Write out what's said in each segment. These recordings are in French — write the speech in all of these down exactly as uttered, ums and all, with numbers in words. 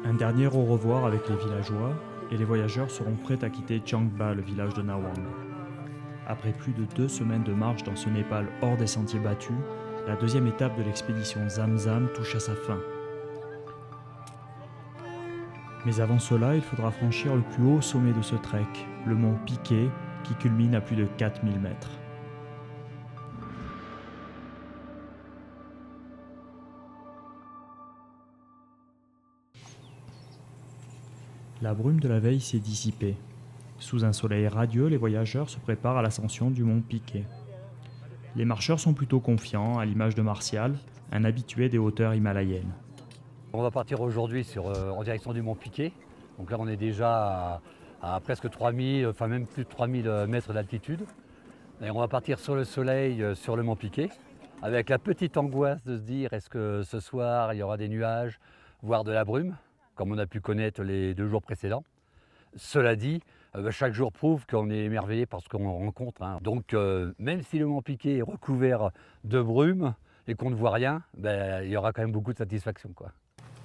Un dernier au revoir avec les villageois, et les voyageurs seront prêts à quitter Changba, le village de Nawang. Après plus de deux semaines de marche dans ce Népal hors des sentiers battus, la deuxième étape de l'expédition Zamzam touche à sa fin. Mais avant cela, il faudra franchir le plus haut sommet de ce trek, le mont Piquet, qui culmine à plus de quatre mille mètres. La brume de la veille s'est dissipée. Sous un soleil radieux, les voyageurs se préparent à l'ascension du mont Piquet. Les marcheurs sont plutôt confiants, à l'image de Martial, un habitué des hauteurs himalayennes. On va partir aujourd'hui sur, euh, en direction du mont Piquet. Donc là, on est déjà à, à presque trois mille, enfin même plus de trois mille mètres d'altitude. Et on va partir sur le soleil, euh, sur le mont Piquet, avec la petite angoisse de se dire est-ce que ce soir, il y aura des nuages, voire de la brume, comme on a pu connaître les deux jours précédents. Cela dit, euh, chaque jour prouve qu'on est émerveillé par ce qu'on rencontre. Hein. Donc euh, même si le mont Piquet est recouvert de brume et qu'on ne voit rien, ben, il y aura quand même beaucoup de satisfaction, quoi.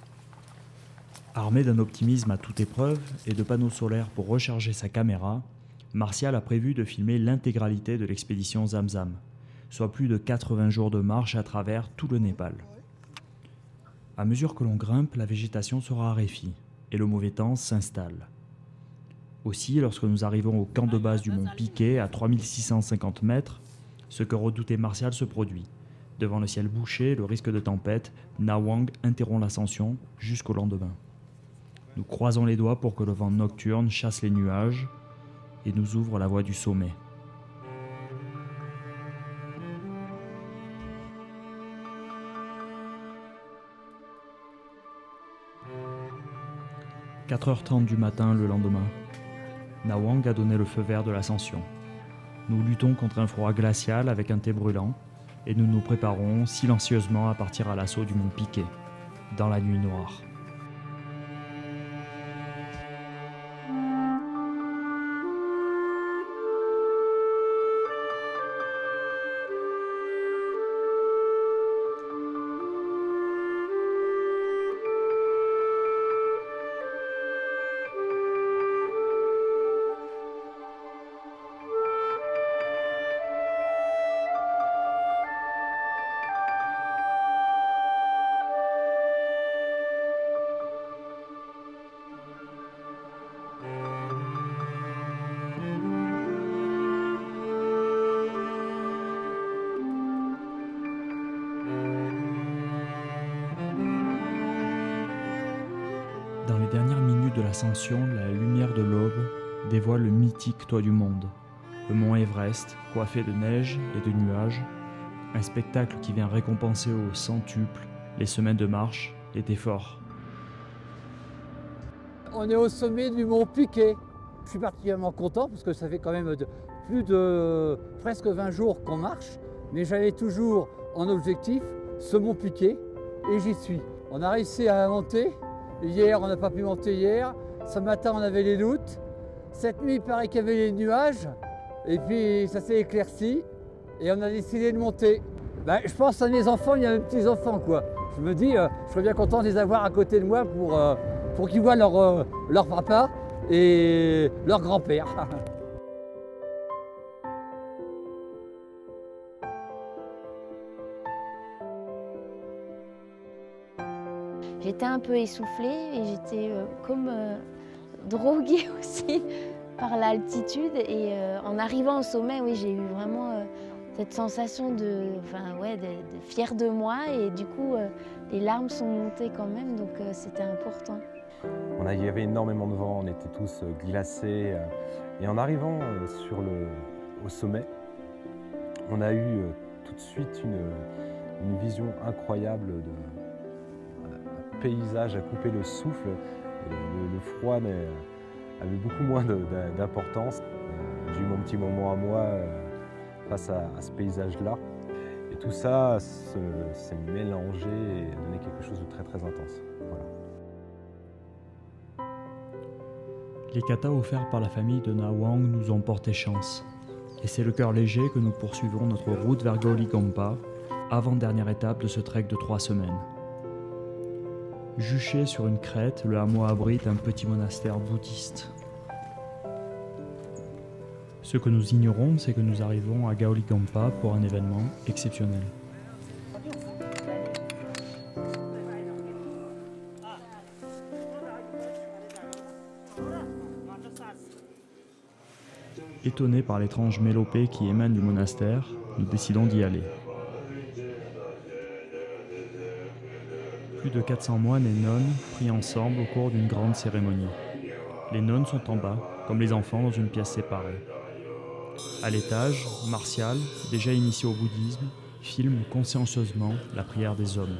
Armé d'un optimisme à toute épreuve et de panneaux solaires pour recharger sa caméra, Martial a prévu de filmer l'intégralité de l'expédition Zamzam, soit plus de quatre-vingts jours de marche à travers tout le Népal. À mesure que l'on grimpe, la végétation se raréfie et le mauvais temps s'installe. Aussi, lorsque nous arrivons au camp de base du mont Piquet, à trois mille six cent cinquante mètres, ce que redoutait Martial se produit. Devant le ciel bouché, le risque de tempête, Nawang interrompt l'ascension jusqu'au lendemain. Nous croisons les doigts pour que le vent nocturne chasse les nuages et nous ouvre la voie du sommet. quatre heures trente du matin le lendemain. Nawang a donné le feu vert de l'ascension. Nous luttons contre un froid glacial avec un thé brûlant et nous nous préparons silencieusement à partir à l'assaut du mont Piquet, dans la nuit noire. Dans les dernières minutes de l'ascension, la lumière de l'aube dévoile le mythique toit du monde, le mont Everest, coiffé de neige et de nuages, un spectacle qui vient récompenser au centuple les semaines de marche et d'efforts. On est au sommet du mont Piquet. Je suis particulièrement content parce que ça fait quand même de, plus de presque vingt jours qu'on marche, mais j'avais toujours en objectif ce mont Piquet et j'y suis. On a réussi à monter. Hier, on n'a pas pu monter hier. Ce matin, on avait les doutes. Cette nuit, il paraît qu'il y avait les nuages. Et puis, ça s'est éclairci. Et on a décidé de monter. Ben, je pense à mes enfants, il y a mes petits-enfants, quoi. Je me dis, euh, je serais bien content de les avoir à côté de moi pour, euh, pour qu'ils voient leur, euh, leur papa et leur grand-père. J'étais un peu essoufflée et j'étais euh, comme euh, droguée aussi par l'altitude. Et euh, en arrivant au sommet, oui, j'ai eu vraiment euh, cette sensation de, enfin, ouais, de, de fière de moi. Et du coup, euh, les larmes sont montées quand même, donc euh, c'était important. On a, il y avait énormément de vent, on était tous euh, glacés. Euh, et en arrivant euh, sur le, au sommet, on a eu euh, tout de suite une, une vision incroyable de paysage à couper le souffle. Et le, le froid avait beaucoup moins d'importance. Euh, J'ai eu mon petit moment à moi euh, face à, à ce paysage-là. Et tout ça s'est mélangé et a donné quelque chose de très très intense. Voilà. Les katas offerts par la famille de Nawang nous ont porté chance. Et c'est le cœur léger que nous poursuivons notre route vers Gaulighampa, avant-dernière étape de ce trek de trois semaines. Juché sur une crête, le hameau abrite un petit monastère bouddhiste. Ce que nous ignorons, c'est que nous arrivons à Gaoligampa pour un événement exceptionnel. Étonnés par l'étrange mélopée qui émane du monastère, nous décidons d'y aller. Plus de quatre cents moines et nonnes prient ensemble au cours d'une grande cérémonie. Les nonnes sont en bas, comme les enfants dans une pièce séparée. À l'étage, Martial, déjà initié au bouddhisme, filme consciencieusement la prière des hommes.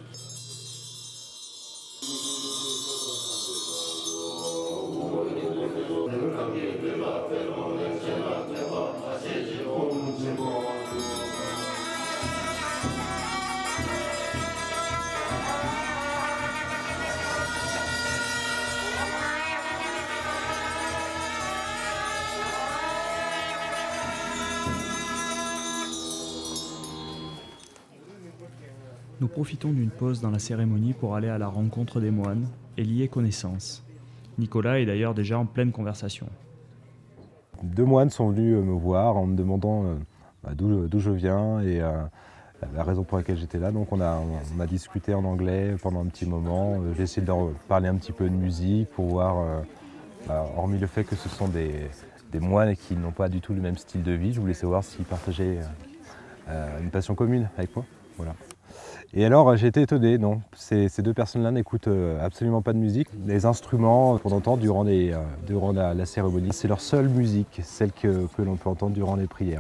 Nous profitons d'une pause dans la cérémonie pour aller à la rencontre des moines et lier connaissance. Nicolas est d'ailleurs déjà en pleine conversation. Deux moines sont venus me voir en me demandant euh, bah, d'où je viens et euh, la raison pour laquelle j'étais là. Donc on a, on a discuté en anglais pendant un petit moment. J'ai essayé de leur parler un petit peu de musique pour voir, euh, bah, hormis le fait que ce sont des, des moines et qui n'ont pas du tout le même style de vie, je voulais savoir s'ils partageaient euh, une passion commune avec moi. Voilà. Et alors j'ai été étonné, non, ces, ces deux personnes-là n'écoutent absolument pas de musique. Les instruments qu'on entend durant, les, euh, durant la, la cérémonie, c'est leur seule musique, celle que, que l'on peut entendre durant les prières.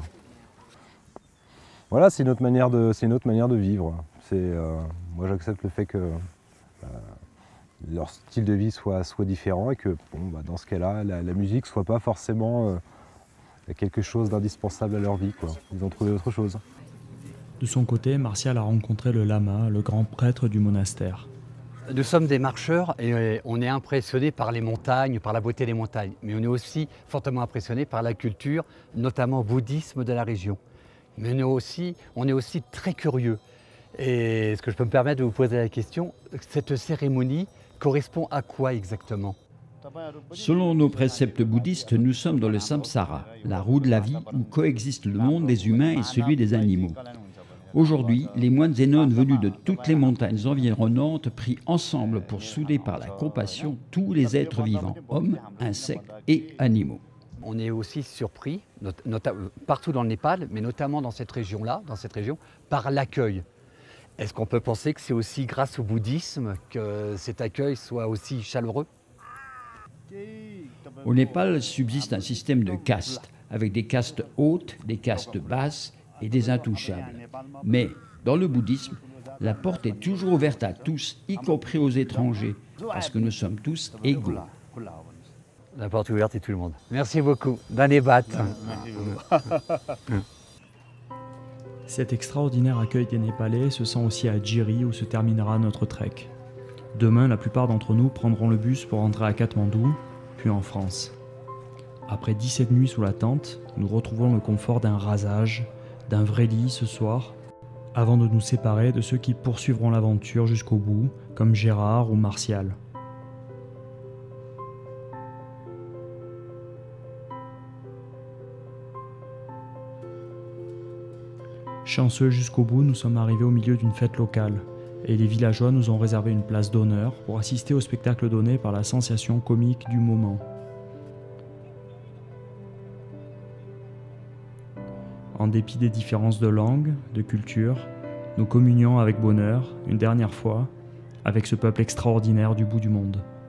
Voilà, c'est une autre manière de, c'est une autre manière de vivre. Euh, moi j'accepte le fait que euh, leur style de vie soit, soit différent et que bon, bah, dans ce cas-là, la, la musique ne soit pas forcément euh, quelque chose d'indispensable à leur vie, quoi. Ils ont trouvé autre chose. De son côté, Martial a rencontré le lama, le grand prêtre du monastère. Nous sommes des marcheurs et on est impressionnés par les montagnes, par la beauté des montagnes. Mais on est aussi fortement impressionnés par la culture, notamment bouddhisme de la région. Mais on est aussi, on est aussi très curieux. Et est-ce que je peux me permettre de vous poser la question, cette cérémonie correspond à quoi exactement ? Selon nos préceptes bouddhistes, nous sommes dans le samsara, la roue de la vie où coexistent le monde des humains et celui des animaux. Aujourd'hui, les moines et nonnes venus de toutes les montagnes environnantes prient ensemble pour souder par la compassion tous les êtres vivants, hommes, insectes et animaux. On est aussi surpris, partout dans le Népal, mais notamment dans cette région-là, dans cette région, par l'accueil. Est-ce qu'on peut penser que c'est aussi grâce au bouddhisme que cet accueil soit aussi chaleureux ? Au Népal subsiste un système de castes, avec des castes hautes, des castes basses et des intouchables. Mais dans le bouddhisme, la porte est toujours ouverte à tous, y compris aux étrangers, parce que nous sommes tous égaux. La porte est ouverte à tout le monde. Merci beaucoup. Dhanebat. Cet extraordinaire accueil des Népalais se sent aussi à Jiri où se terminera notre trek. Demain, la plupart d'entre nous prendront le bus pour rentrer à Katmandou, puis en France. Après dix-sept nuits sous la tente, nous retrouvons le confort d'un rasage, d'un vrai lit ce soir, avant de nous séparer de ceux qui poursuivront l'aventure jusqu'au bout, comme Gérard ou Martial. Chanceux jusqu'au bout, nous sommes arrivés au milieu d'une fête locale, et les villageois nous ont réservé une place d'honneur pour assister au spectacle donné par la sensation comique du moment. En dépit des différences de langue, de culture, nous communions avec bonheur, une dernière fois, avec ce peuple extraordinaire du bout du monde.